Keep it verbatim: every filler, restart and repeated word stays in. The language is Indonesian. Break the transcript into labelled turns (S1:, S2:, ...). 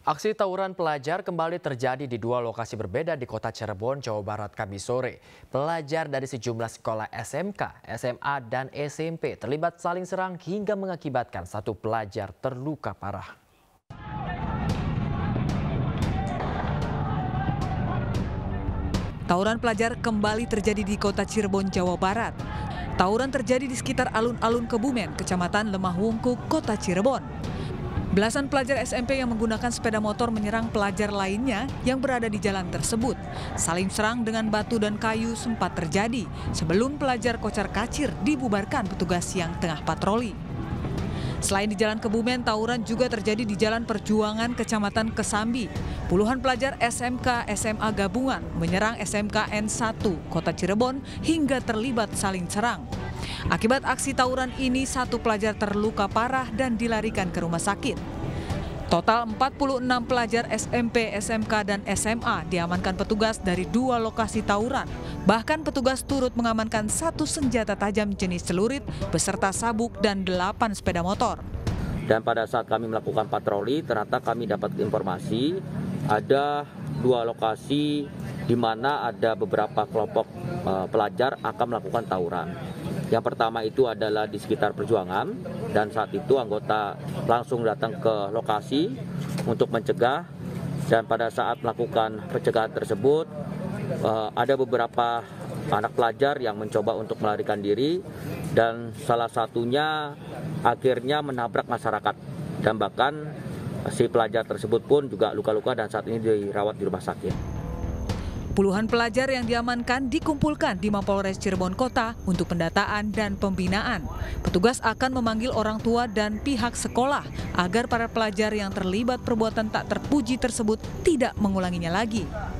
S1: Aksi tawuran pelajar kembali terjadi di dua lokasi berbeda di kota Cirebon, Jawa Barat, Kamis sore. Pelajar dari sejumlah sekolah S M K, S M A, dan S M P terlibat saling serang hingga mengakibatkan satu pelajar terluka parah.
S2: Tawuran pelajar kembali terjadi di kota Cirebon, Jawa Barat. Tawuran terjadi di sekitar alun-alun Kebumen, Kecamatan Lemah Wungkuk, Kota Cirebon. Belasan pelajar S M P yang menggunakan sepeda motor menyerang pelajar lainnya yang berada di jalan tersebut. Saling serang dengan batu dan kayu sempat terjadi sebelum pelajar kocar-kacir dibubarkan petugas yang tengah patroli. Selain di Jalan Kebumen, tawuran juga terjadi di Jalan Perjuangan Kecamatan Kesambi. Puluhan pelajar S M K S M A gabungan menyerang S M K N satu Kota Cirebon hingga terlibat saling serang. Akibat aksi tawuran ini, satu pelajar terluka parah dan dilarikan ke rumah sakit. Total empat puluh enam pelajar S M P, S M K, dan S M A diamankan petugas dari dua lokasi tawuran. Bahkan petugas turut mengamankan satu senjata tajam jenis celurit beserta sabuk dan delapan sepeda motor.
S3: Dan pada saat kami melakukan patroli, ternyata kami dapat informasi ada dua lokasi di mana ada beberapa kelompok uh, pelajar akan melakukan tawuran. Yang pertama itu adalah di sekitar Perjuangan, dan saat itu anggota langsung datang ke lokasi untuk mencegah, dan pada saat melakukan pencegahan tersebut uh, ada beberapa anak pelajar yang mencoba untuk melarikan diri, dan salah satunya akhirnya menabrak masyarakat, dan bahkan si pelajar tersebut pun juga luka-luka dan saat ini dirawat di rumah sakit.
S2: Puluhan pelajar yang diamankan dikumpulkan di Mapolres Cirebon Kota untuk pendataan dan pembinaan. Petugas akan memanggil orang tua dan pihak sekolah agar para pelajar yang terlibat perbuatan tak terpuji tersebut tidak mengulanginya lagi.